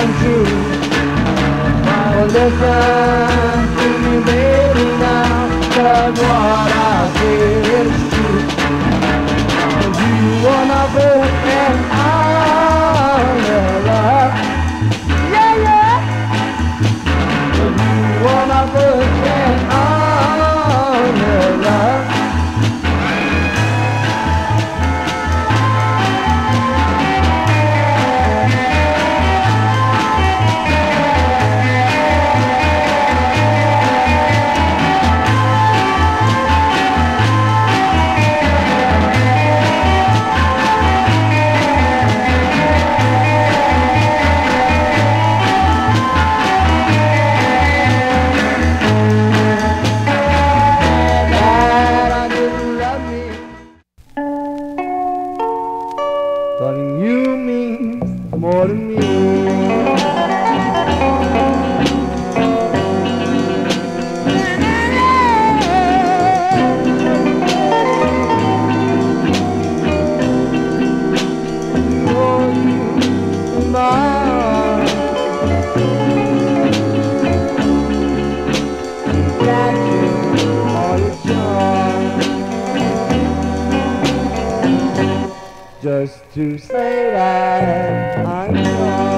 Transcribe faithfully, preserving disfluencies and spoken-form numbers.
come true. Well, listen to me, baby, now, 'cause what I say is true. You wanna put an umbrella, yeah, yeah. You wanna put an umbrella. Loving you means more to me. For you in my arms, got you all your charms. Just to say that I'm sorry.